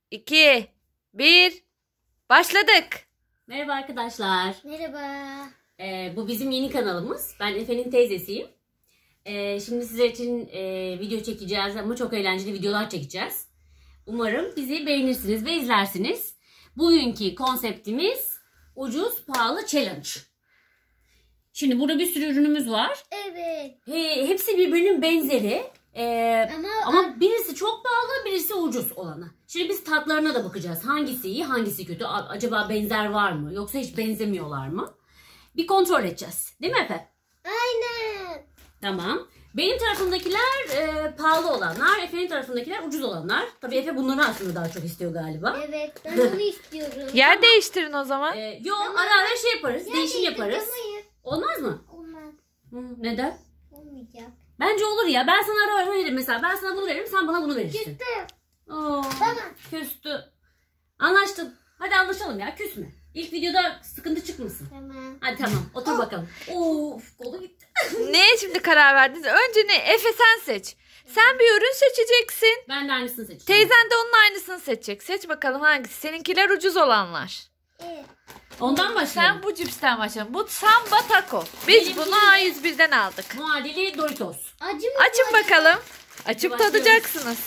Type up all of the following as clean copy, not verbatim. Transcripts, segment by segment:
2, 1. Başladık. Merhaba arkadaşlar. Merhaba. Bu bizim yeni kanalımız. Ben Efe'nin teyzesiyim. Şimdi sizler için video çekeceğiz ama çok eğlenceli videolar çekeceğiz. Umarım bizi beğenirsiniz ve izlersiniz. Bugünkü konseptimiz ucuz pahalı challenge. Şimdi burada bir sürü ürünümüz var. Evet. Hepsi birbirinin benzeri. Ama birisi çok pahalı, birisi ucuz olanı. Şimdi biz tatlarına da bakacağız. Hangisi iyi, hangisi kötü? Acaba benzer var mı? Yoksa hiç benzemiyorlar mı? Bir kontrol edeceğiz. Değil mi Efe? Aynen. Tamam. Benim tarafımdakiler pahalı olanlar, Efe'nin tarafındakiler ucuz olanlar. Tabii Efe bunları aslında daha çok istiyor galiba. Evet, ben onu istiyorum. Yer değiştirin o zaman. Ara ara şey yaparız, değişim yaparız. Olmaz mı? Olmaz. Neden? Olmayacak. Bence olur ya. Ben sana ara ara veririm mesela. Ben sana bunu veririm, sen bana bunu verirsin. Küstü. Tamam. Küstü. Anlaştık. Hadi anlaşalım ya. Küsme. İlk videoda sıkıntı çıkmasın. Tamam. Hadi tamam. Otur bakalım. Of, kolu gitti. Neye şimdi karar verdiniz? Önce ne? Efe sen seç. Sen bir ürün seçeceksin. Ben de aynısını seçtim. Teyzen de onun aynısını seçecek. Seç bakalım hangisi? Seninkiler ucuz olanlar. Evet. Ondan başlayalım. Sen bu cipsten başla. Bu Samba Taco. Biz Benimki bunu de- A101'den aldık. Muadili Doritos. Acı mı? Açın bakalım. Açıp Başlıyoruz. tadacaksınız.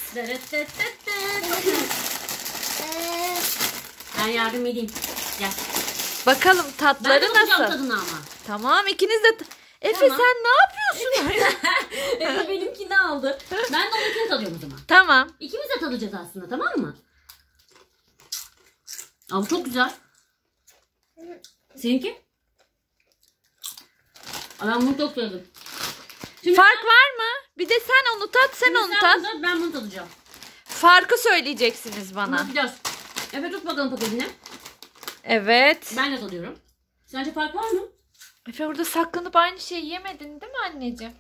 Ben yardım edeyim. Gel. Bakalım Ben de tatları bakacağım nasıl? tadına ama. Tamam ikiniz de... Efe Tamam. sen ne yapıyorsun? Efe benimkini aldı. Ben de onunkini tadıyorum o zaman. Tamam. İkimiz de tadacağız aslında, tamam mı? Aa, bu çok güzel. Seninki? Aa, ben bunu çok sevdim. Şimdi Fark var mı? Bir de sen onu tat, sen onu tat. bunu tat, ben bunu tadacağım. Farkı söyleyeceksiniz Bunu bana. yapacağız. Efe tut bakalım paketini. Evet. Ben de tadıyorum. Sence fark var mı? Efe orada saklanıp aynı şeyi yemedin değil mi anneciğim?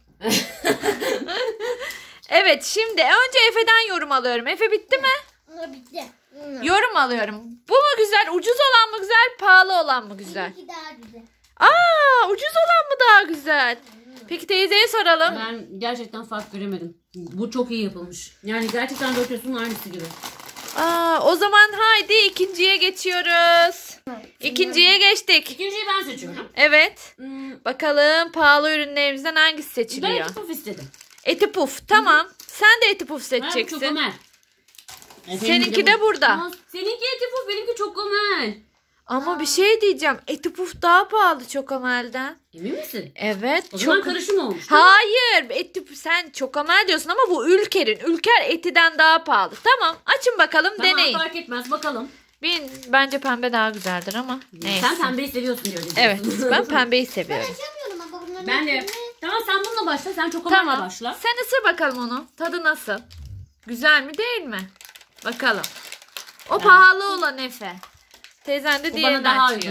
Evet şimdi önce Efe'den yorum alıyorum. Efe bitti mi? Bitti. Yorum alıyorum. Bu mu güzel? Ucuz olan mı güzel? Pahalı olan mı güzel? Benimki daha güzel. Aa, ucuz olan mı daha güzel? Peki teyzeye soralım. Ben gerçekten fark göremedim. Bu çok iyi yapılmış. Yani gerçekten Doritos'un aynısı gibi. Aa, o zaman haydi ikinciye geçiyoruz. İkinciye geçtik. İkinciyi ben seçiyorum. Evet. Hmm, Bakalım pahalı ürünlerimizden hangisi Ben seçiliyor? eti puf istedim. Eti puf. Tamam. Sen de eti puf Ben çok seçeceksin. ömer. Seninki de burada. Aa, seninki eti puf, benimki çok ömer. Ama bir şey diyeceğim. Eti puf daha pahalı Çokomel'den. Emin misin? Evet. O zaman karışım olmuş. Hayır. Eti puf sen Çokomel diyorsun ama bu Ülker'in. Ülker etiden daha pahalı. Tamam. Açın bakalım Tamam, deneyin. fark etmez, bakalım. Bence pembe daha güzeldir ama neyse. Sen pembeyi seviyorsun diyor. Evet. Ben pembeyi seviyorum. Açamıyorum ama bunların Ben de. hepsini- Tamam, sen bununla başla. Sen çok ömerle Tamam. başla. Sen ısır bakalım onu. Tadı nasıl? Güzel mi değil mi? Bakalım. O pahalı olan Efe. Teyzen de O diğerini bana daha açıyor.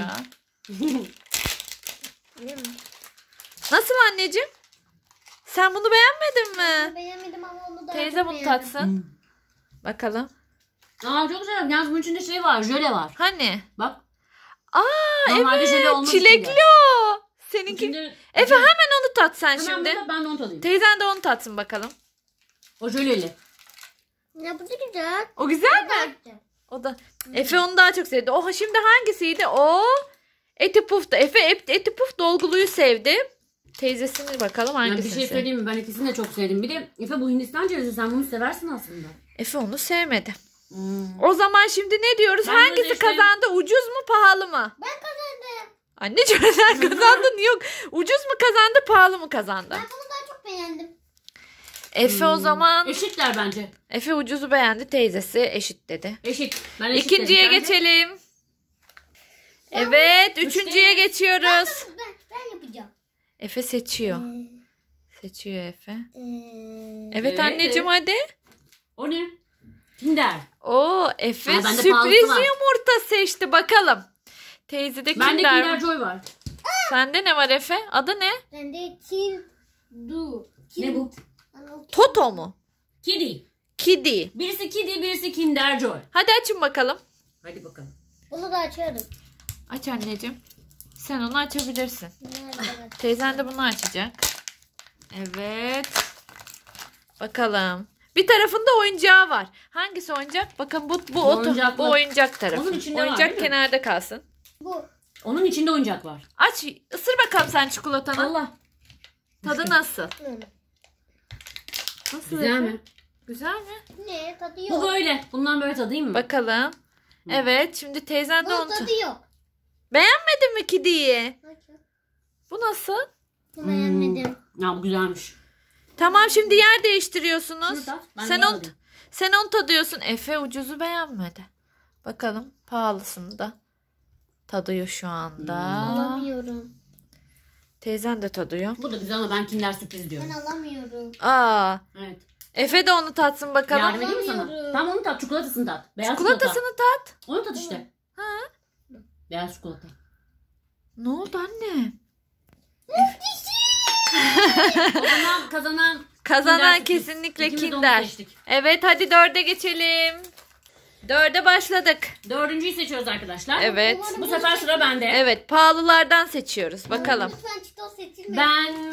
Nasıl anneciğim? Sen bunu beğenmedin mi? Beğenmedim ama onu da Teyze bunu tatsın. Bakalım. Aa, çok güzel. Yalnız bunun içinde şey var. Jöle var. Hani? Bak. Aa Normalde jöle evet. olmaz Çilekli içinde. o. Seninki. İçinde- Efe hemen onu tat sen Hemen şimdi. burada, ben de onu tadayım. Teyzen de onu tatsın bakalım. O jöleli. Ya bu da güzel. O güzel mi? O da. Efe onu daha çok sevdi. O şimdi hangisiydi? O eti puf da. Efe eti puf dolguluyu sevdi. Teyzesini bakalım Yani hangisini bir şey sevdi. söyleyeyim mi? Ben ikisini de çok sevdim. Bir de Efe, bu Hindistan cevizi, sen bunu seversin aslında. Efe onu sevmedi. O zaman şimdi ne diyoruz? Ben Hangisi de işte- kazandı? Ucuz mu pahalı mı? Ben kazandım. Anneciğim sen kazandın. Yok. Ucuz mu kazandı pahalı mı kazandı? Ben bunu daha çok beğendim. Efe o zaman. Eşitler bence. Efe ucuzu beğendi. Teyzesi eşit dedi. Eşit. Ben eşit İkinciye dedim. Sence? geçelim. Evet. Üçüncüye geçiyoruz. Ben yapacağım. Efe seçiyor. Seçiyor Efe. Evet Evet, anneciğim hadi. O ne? Kinder. Oo Efe Ha, bende sürpriz pahalısı var. yumurta seçti bakalım. Teyze de Bende Kinder. Kinder Joy var. Sende ne var Efe? Adı ne? Ben de Kindu. Ne bu? Toto mu? Kedi. Kidi. Birisi kedi, birisi Kinder Joy. Hadi açın bakalım. Hadi bakalım. Bunu da açıyorum. Aç anneciğim. Sen onu açabilirsin. Nerede? Teyzen de bunu açacak. Evet. Bakalım. Bir tarafında oyuncağı var. Hangisi oyuncak? Bakın Oyuncaklı. bu oyuncak tarafı. Onun içinde var, oyuncak değil mi? kenarda kalsın. Bu. Onun içinde oyuncak var. Aç, ısır bakalım sen çikolatanı. Allah. Tadı nasıl? Hı. Nasıl? Güzel Efe? mi? Güzel mi? Ne tadı yok. Bu böyle. Bundan böyle tadayım mı? Bakalım. Evet, şimdi teyzen de Bunun onu... tadı yok. Beğenmedin mi kediyi? Bakın. Bu nasıl? Bunu beğenmedim. Ya bu güzelmiş. Tamam, şimdi yer değiştiriyorsunuz. Şunu tat, ben Sen bunu onu, alayım. sen onu tadıyorsun. Efe ucuzu beğenmedi. Bakalım pahalısını da tadıyor şu anda. Alamıyorum. Teyzen de tadıyor. Bu da güzel ama ben Kinder sürpriz diyorum. Ben alamıyorum. Aa, Evet. Efe de onu tatsın bakalım. Yardım edeyim mi sana? Alamıyorum. Tamam onu tat. Çikolatasını tat. Beyaz çikolata. Çikolatasını tat. Onu tat işte. Ha? Beyaz çikolata. Ne oldu anne? O zaman kazanan Kazanan Kinder sürpriz. kesinlikle İkimiz de onu Kinder. seçtik. Evet, hadi 4'e geçelim. 4'e başladık. Dördüncüyü seçiyoruz arkadaşlar. Evet. Bu sefer sıra bende. Evet, pahalılardan seçiyoruz. Bakalım. Lütfen çitos seçilme. Ben...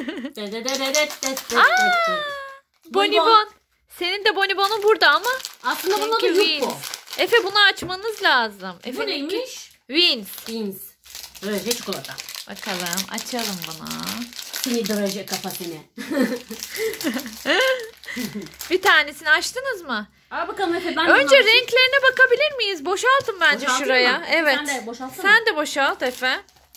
Bonibon. Senin de bonibonun burada ama. Aslında bunun adı Seninki Yuko. Wins. Efe, bunu açmanız lazım. Bu Efe'ninki neymiş? Wins. Beans. Draje çikolata. Bakalım, açalım bunu. Seni draje kafa seni. Bir tanesini açtınız mı? Al bakalım Efe, ben Önce renklerine bakabilir miyiz? Boşaltın bence Boşaltayım şuraya. mı? Evet. Sen de boşaltsana. Sen de boşalt Efe.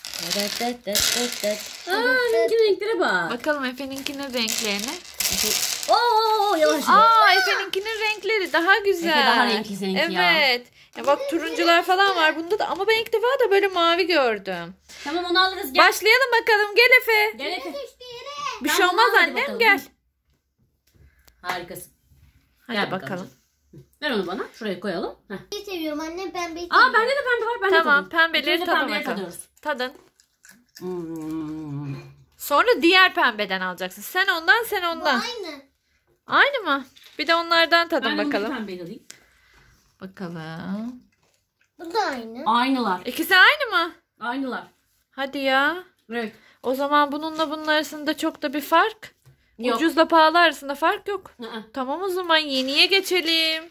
Renk renklere bak. Bakalım Efe'ninkinin renklerine. Oo yavaş. Aa, Efe'ninkinin renkleri daha güzel. Efe daha renkli seninki ya. Evet. Ya bak, turuncular falan var bunda da ama ben ilk defa da böyle mavi gördüm. Tamam onu alırız gel. Başlayalım bakalım. Gel Efe. Gel Efe. Bir Sen şey bunu olmaz al, hadi annem, bakalım. gel. Harikasın. Hadi Gel bakalım. Ver onu bana. Şuraya koyalım. Heh. Pembeyi seviyorum annem, pembeyi Aa seviyorum. bende de pembe var. Ben de Tamam, tadayım. pembeleri İkimiz de tadın pembeleri bakalım. tadıyoruz. Tadın. Hmm. Sonra diğer pembeden alacaksın. Sen ondan, sen Bu ondan. aynı. Aynı mı? Bir de onlardan Ben tadın de bakalım. pembeyi alayım. Bakalım. Bu da aynı. Aynılar. İkisi aynı mı? Aynılar. Hadi ya. Evet. O zaman bununla bunun arasında çok da bir fark. Yok. Ucuzla pahalı arasında fark yok. Aa. Tamam, o zaman yeniye geçelim.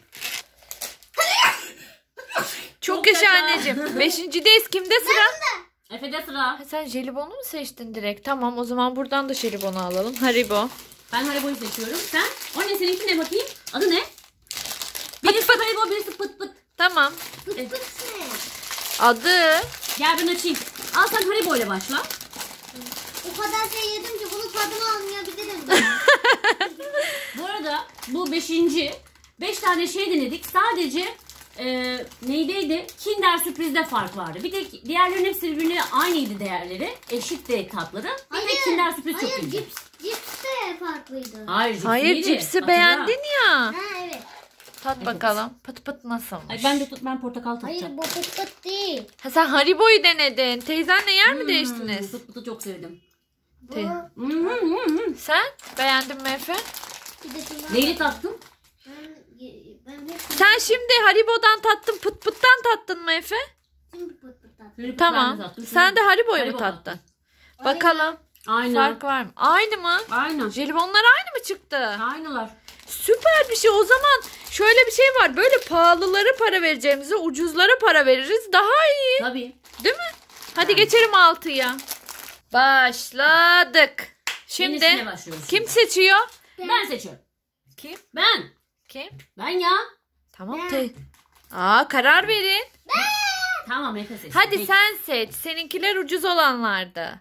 Çok Çok yaşa yaşa. anneciğim. Beşincideyiz. Kimde sıra? Efe'de sıra. Ha, sen jelibonu mu seçtin direkt? Tamam, o zaman buradan da jelibonu alalım. Haribo. Ben Haribo'yu seçiyorum. Sen? O ne, seninki ne bakayım? Adı ne? Birisi Haribo, birisi pıt pıt. Tamam. Pıt pıt ne? Adı. Gel ben açayım. Al sen Haribo ile başla. O kadar şey yedim ki bunun tadını anlayabilirim. Bu arada bu 5 tane şey denedik. Sadece neydeydi? Kinder sürprizde fark vardı. Bir tek diğerlerinin hepsi birbirine aynıydı değerleri. Eşitti tatları. Bir tek Kinder sürpriz çok Hayır, iyiydi. cips de farklıydı. Hayır, cips Hayır, iyiydi. cipsi Hatırla. beğendin ya. Ha evet. Tat bakalım. Pıt pıt nasılmış? Ay, ben portakal Hayır tatacağım. bu pıt pıt değil. Ha, sen Haribo'yu denedin. Teyzenle yer mi değiştiniz? Pıt pıtı çok sevdim. Bu. Te- Sen beğendin mi Efe? Bir de şundan- Neyli tattın? Ben hep Sen şimdi Haribo'dan tattın, pıt pıttan tattın mı Efe? şimdi pıt pıt tattım. Şöyle Tamam. ben de tattım. Sen de Haribo'yu mu Haribo tattın? Bakalım. Aynen. Fark var mı? Aynı mı? Aynen. Jelibonlar aynı mı çıktı? Aynılar. Süper bir şey. O zaman şöyle bir şey var. Böyle pahalılara para vereceğimize ucuzlara para veririz. Daha iyi. Tabii. Değil mi? Hadi geçelim 6'ya. Başladık. Yenisine Şimdi başlıyoruz. kim seçiyor? Ben seçiyorum. Kim? Ben. Kim? Ben ya. Tamam. Ben. Karar verin. Tamam Efe seç. Hadi Peki. sen seç. Seninkiler ucuz olanlardı.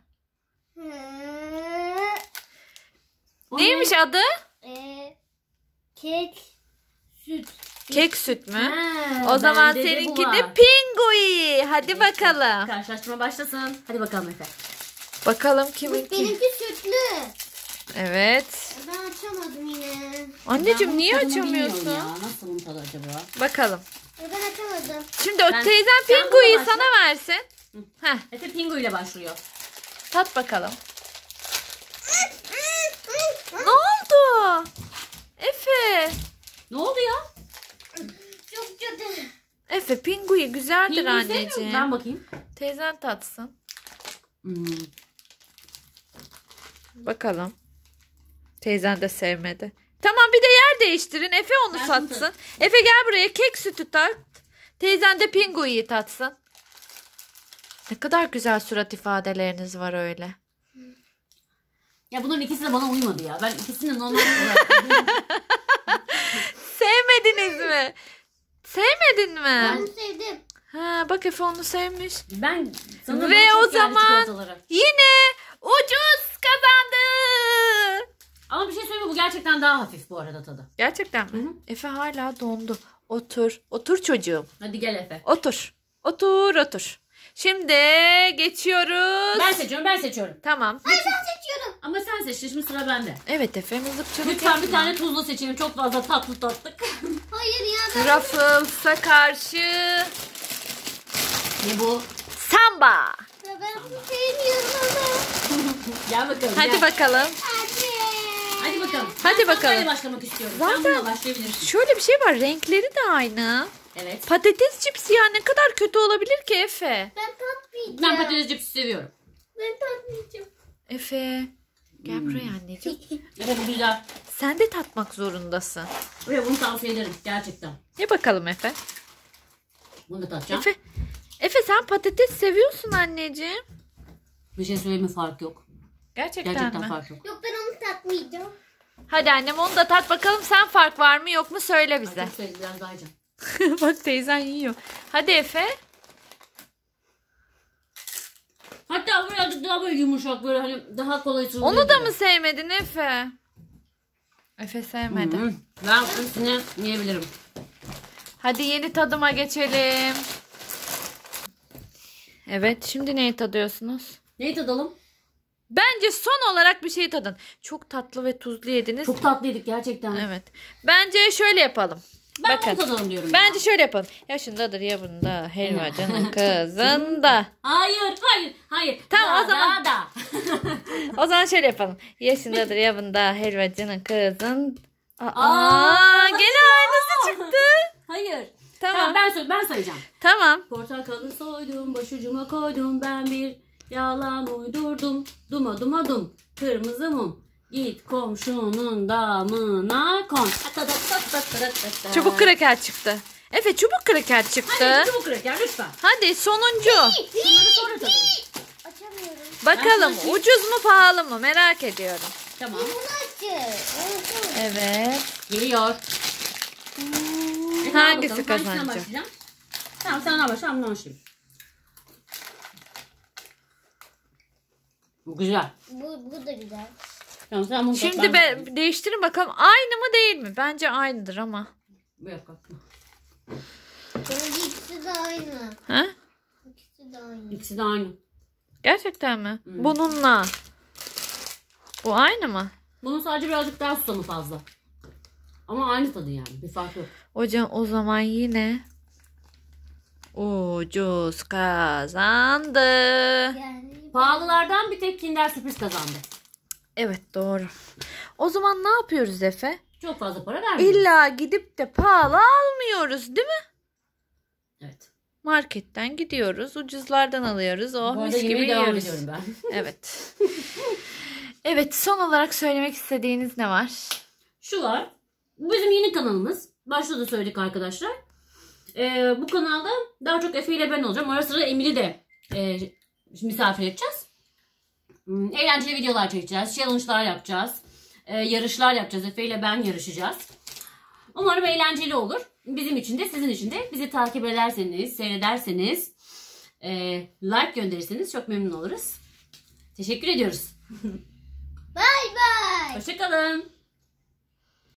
O Neymiş ne? adı? Kek, süt. Kek süt mü? Ha, O zaman bende de bu seninki var. de Pingui. Hadi bakalım. Karşılaştırma başlasın. Hadi bakalım Efe. Bakalım kiminki. Benimki sütlü. Evet. Ben açamadım yine. Anneciğim Ben niye bunun tadını bilmiyorum açamıyorsun? Ya. Nasıl bunun tadı acaba? Bakalım. Ben açamadım. Şimdi o Ben- teyzen sen Pingui'yi buna başla. sana versin. Heh, Efe Pingu ile başlıyor. tat bakalım. Ne oldu? Efe. Ne oldu ya? Çok kötü. Efe, Pingui güzeldir Pingu'yu sevmiyor musun? anneciğim. Ben bakayım. Teyzen tatsın. Hmm. Bakalım. Teyzen de sevmedi. Tamam, bir de yer değiştirin. Efe onu Ben tatsın. tutarım. Efe gel buraya kek sütü tat. Teyzen de pinguyu tatsın. Ne kadar güzel surat ifadeleriniz var öyle. Ya bunların ikisi de bana uymadı ya. Ben ikisini de normal Sevmediniz mi? Sevmedin mi? Ben sevdim. Ha, bak Efe onu sevmiş. Ben sanırım Ve bana çok o geldi zaman çikolataları. yine ucuz kazandı. Ama bir şey söyleyeyim mi? Bu gerçekten daha hafif bu arada tadı. Gerçekten mi? Hı hı. Efe hala dondu. Otur. Otur çocuğum. Hadi gel Efe. Otur. Otur otur. Şimdi geçiyoruz. Ben seçiyorum. Tamam. Ay ben seçiyorum. Ama sen seç. Şimdi sıra bende. Evet Efe mızıkçılık Lütfen bir yapma. tane tuzlu seçelim. Çok fazla tatlı tattık. Hayır ya ben. Ruffles'a karşı Ne bu? Samba. Ya ben bunu sevmiyorum ama. Gel bakalım. Hadi gel. bakalım. Anne. Hadi bakalım. Hadi Ben bakalım. salatayla başlamak istiyorum. Sen Zaten- bununla başlayabilirsin. Şöyle bir şey var. Renkleri de aynı. Evet. Patates cipsi ya ne kadar kötü olabilir ki Efe? Ben tatmayacağım. Ben patates cipsi seviyorum. Ben tatmayacağım. Efe. Gel buraya anneciğim. Evet bu güzel. Sen de tatmak zorundasın. Ve bunu tavsiye ederim. Gerçekten. Ye bakalım Efe. Bunu da tatacağım. Efe sen patates seviyorsun anneciğim. Bir şey söyleyeyim mi? Fark yok. Gerçekten mi? Fark yok. Yok ben onu tatmayacağım. Hadi annem onu da tat bakalım sen fark var mı yok mu söyle bize. Artık söyle biraz daha yiyeceğim. Bak teyzen yiyor. Hadi Efe. Hatta birazcık daha böyle yumuşak böyle hani daha kolay sığıyor. Onu da mı sevmedin Efe? Efe sevmedi. Hı. Ben hepsini yiyebilirim. Hadi yeni tadıma geçelim. Evet şimdi neyi tadıyorsunuz? Neyi tadalım? Bence son olarak bir şey tadın. Çok tatlı ve tuzlu yediniz. Çok tatlıydık gerçekten. Evet. Bence şöyle yapalım. Ben Bakın. bunu tadalım diyorum. Bence şöyle yapalım. Yaşındadır ya bunda. Helvacının kızında. Hayır. Tamam, o zaman- Da. O zaman şöyle yapalım. Yaşındadır ya bunda. Helvacının kızın. Gene aynısı çıktı. Hayır. Tamam. Ben sayacağım. Tamam. Portakalı soydum, başucuma koydum, ben bir yalan uydurdum. Duma duma dum, kırmızı mum. Git komşunun damına kon. Çubuk kraker çıktı. Efe çubuk kraker çıktı. Hadi çubuk kraker lütfen. Hadi sonuncu. Bunları sonra tadalım. Açamıyorum. Bakalım Ben sana- ucuz mu pahalı mı merak ediyorum. Tamam. Bunu açın. Evet. Geliyor. Hangisi Hangisinden kazanacak? başlayacağım? Tamam sen başla, ben bundan başlayayım. Bu güzel. Bu da güzel. Tamam sen bunu Şimdi değiştirin bakalım aynı mı değil mi? Bence aynıdır ama. Yok kalkma. Bence ikisi de aynı. Ha? İkisi de aynı. İkisi de aynı. Gerçekten mi? Bununla. Bu aynı mı? Bunun sadece birazcık daha susamı fazla. Ama aynı tadı yani. Bir fark yok. Hocam o zaman yine ucuz kazandı. Yani Pahalılardan bir tek Kinder Sürpriz kazandı. Evet doğru. O zaman ne yapıyoruz Efe? Çok fazla para vermiyor. İlla gidip de pahalı almıyoruz değil mi? Evet. Marketten gidiyoruz. Ucuzlardan alıyoruz. Oh Bu arada mis gibi yemeğe devam yiyoruz. ediyorum ben. Evet. Evet son olarak söylemek istediğiniz ne var? Şu var. Bu bizim yeni kanalımız. Başta da söyledik arkadaşlar. Bu kanalda daha çok Efe ile ben olacağım. Ara sıra Emir'i de misafir edeceğiz. Eğlenceli videolar çekeceğiz. Challenge'lar yapacağız. Yarışlar yapacağız. Efe ile ben yarışacağız. Umarım eğlenceli olur. Bizim için de sizin için de bizi takip ederseniz, seyrederseniz, like gönderirseniz çok memnun oluruz. Teşekkür ediyoruz. bay bay. Hoşçakalın.